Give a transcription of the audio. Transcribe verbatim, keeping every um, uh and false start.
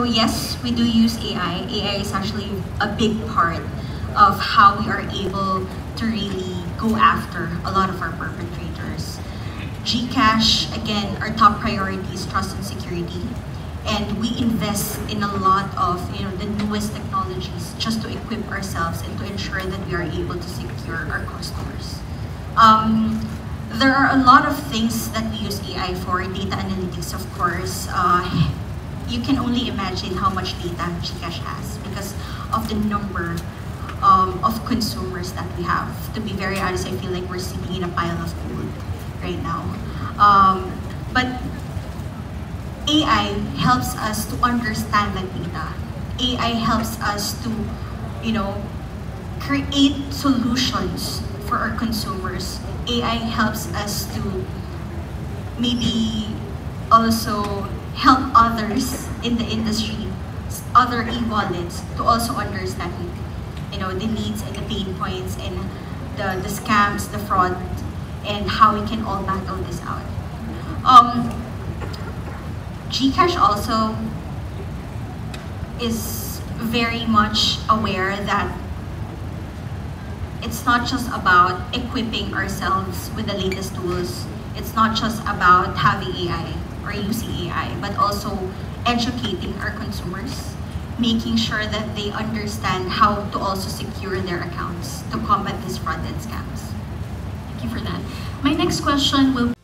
yes, we do use A I. A I is actually a big part of how we are able to really go after a lot of our perpetrators. GCash, again, our top priority is trust and security. And we invest in a lot of you know the newest technologies just to equip ourselves and to ensure that we are able to secure our customers. Um, there are a lot of things that we use A I for, data analytics of course. Uh, you can only imagine how much data GCash has because of the number um, of consumers that we have. To be very honest, I feel like we're sitting in a pile of gold right now. Um, but A I helps us to understand that data. A I helps us to, you know, create solutions for our consumers. A I helps us to maybe also help others in the industry, other e-wallets, to also understand, you know, the needs and the pain points and the, the scams, the fraud, and how we can all battle this out. Um, GCash also is very much aware that it's not just about equipping ourselves with the latest tools. It's not just about having A I or using A I, but also educating our consumers, making sure that they understand how to also secure their accounts to combat these fraud and scams. Thank you for that. My next question will